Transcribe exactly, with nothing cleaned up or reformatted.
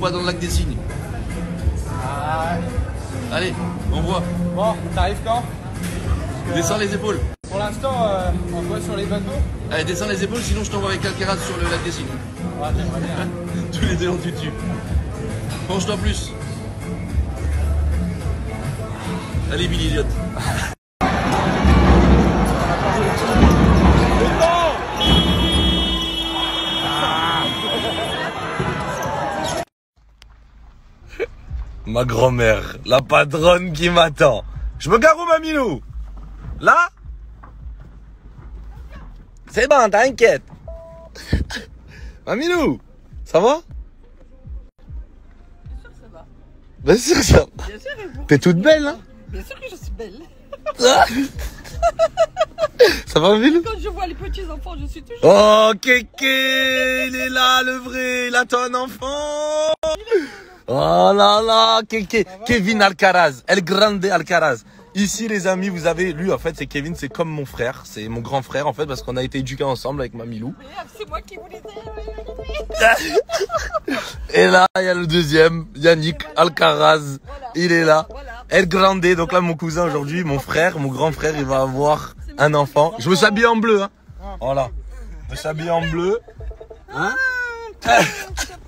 pas dans le lac des Cygnes. Ah. Allez, on voit. Bon, t'arrives quand? Descends les épaules. Pour l'instant, euh, on voit sur les bateaux. Allez, descends les épaules, sinon je t'envoie avec Alcaraz sur le lac des Cygnes. Ouais, j'aimerais bien. Tous les deux en tutu. Penche-toi plus. Allez, Billy Elliott. Ma grand-mère, la patronne qui m'attend. Je me gare où, Mamilou? Là? C'est bon, t'inquiète. Mamilou, ça va? Bien sûr, ça va. Bien sûr, et vous? T'es toute belle, hein? Bien sûr que je suis belle. Ça va, Mamilou? Quand je vois les petits enfants, je suis toujours... Oh, Kéké, il est là, le vrai, il attend un enfant. Oh là là, Kéké, Kevin Alcaraz, El Grande Alcaraz. Ici, les amis, vous avez, lui, en fait, c'est Kevin, c'est comme mon frère, c'est mon grand frère, en fait, parce qu'on a été éduqués ensemble avec Mamilou. C'est moi qui vous l'ai dit. Et là, il y a le deuxième, Yannick Alcaraz, il est là. El Grande, donc là, mon cousin aujourd'hui, mon frère, mon grand frère, il va avoir un enfant. Je me suis habillé en bleu, hein. Voilà. Je me suis habillé en bleu. Hein?